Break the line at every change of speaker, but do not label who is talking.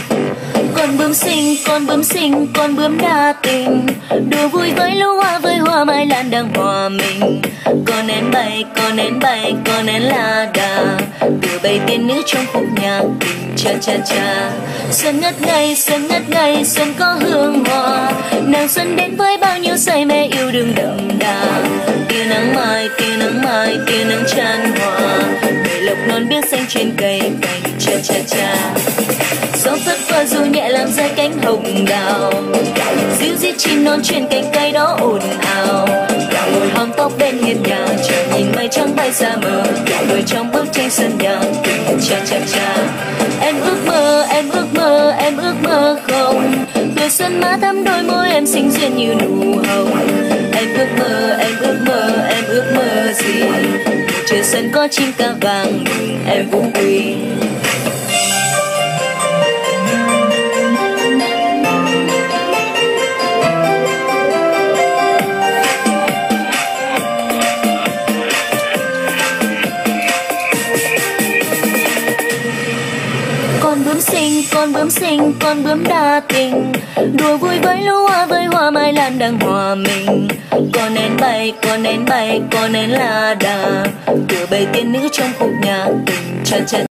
Con bướm xinh, con bướm đa tình, đùa vui với hoa mai lan đang hòa mình. Con én bay, con én bay, con én la đà, từ bầy tiên nữ trong khúc nhạc tình cha cha cha. Xuân ngất ngây, xuân có hương hoa, nàng xuân đến với bao nhiêu say mê yêu đương đậm đà. Tia nắng mai, tia nắng mai, tia nắng chan hòa, bầy lộc non biếc xanh trên cây cành cha cha cha. Gió phất qua dù nhẹ làm rơi cánh hồng đào, dịu dít chim non trên cành cây đó ồn ào. Cả một hòn tóc bên hiên nhà, chờ nhìn mây trắng bay xa mờ, người trong bức tranh sân nhà tình cha cha cha. Em ước mơ, em ước mơ, em ước mơ không, tuổi xuân má thắm đôi môi em xinh duyên như nụ hồng. Em ước mơ, em ước mơ, em ước mơ gì, trời xuân có chim ca vàng mừng em cũng quý. Con bướm xinh, con bướm đa tình, đùa vui với hoa mai lan đang hòa mình. Con én bay, con én bay, con én la đà, từ bầy tiên nữ trong khúc nhạc tình cha cha.